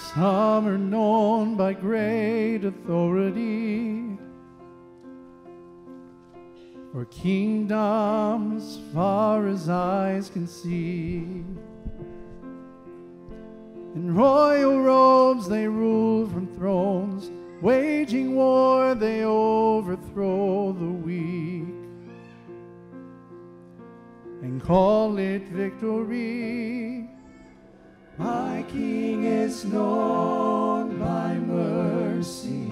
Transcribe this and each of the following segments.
Some are known by great authority, for kingdoms far as eyes can see. In royal robes they rule from thrones, waging war they overthrow the weak, and call it victory. My King is known by mercy.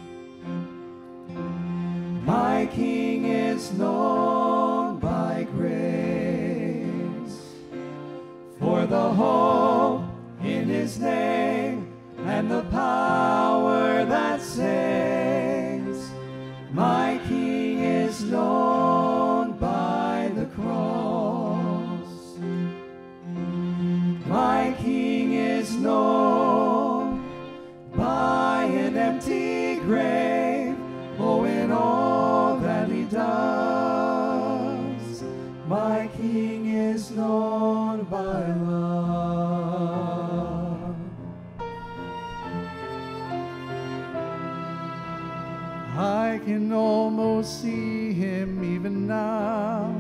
My King is known by grace. For the hope in his name and the power that saves, my King is known by the cross. My King is known by an empty grave. Oh, in all that he does, my King is known by love. I can almost see him even now,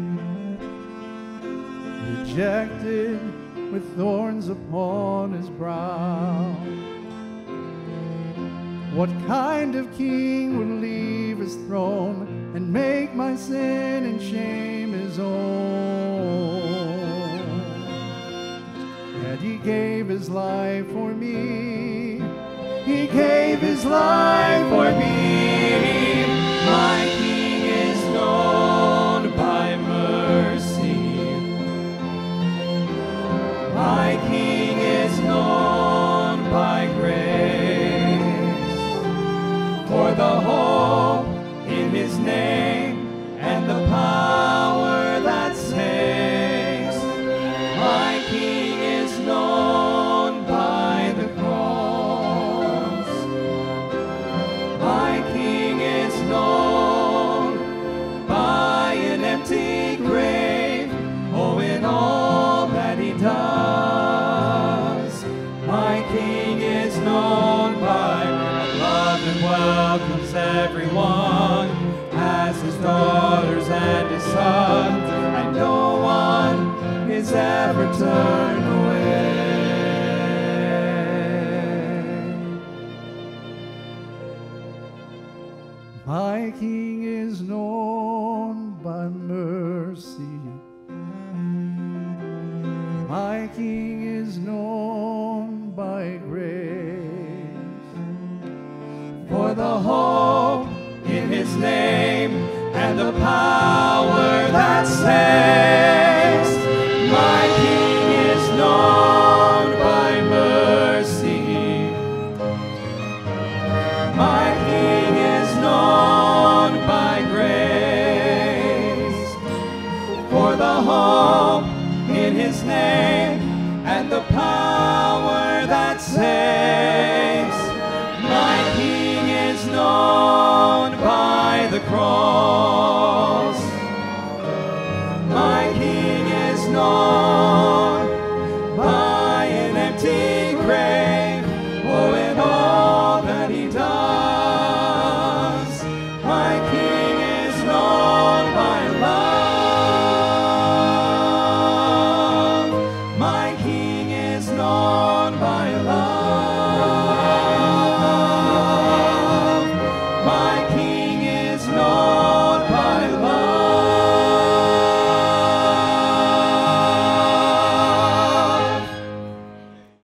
rejected with thorns upon his brow. What kind of king would leave his throne and make my sin and shame his own? Yet he gave his life for me. He gave his life for me. My King is known by mercy. My King is known by grace. For the hope in his name and the power that saves, my King is known by the cross. My King is known by an empty grave. Oh, in all that he does, my King is known by love and welcomes everyone as his daughters and his sons, and no one is ever turned away. My King is known by mercy. My King is known by grace. For the hope in his name and the power that saves,